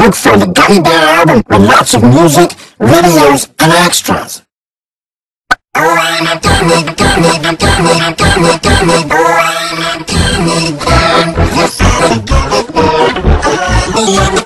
Look for the Gummy Bear album with lots of music, videos, and extras. Oh, I'm a gummy bear. Yes, I'm a gummy bear.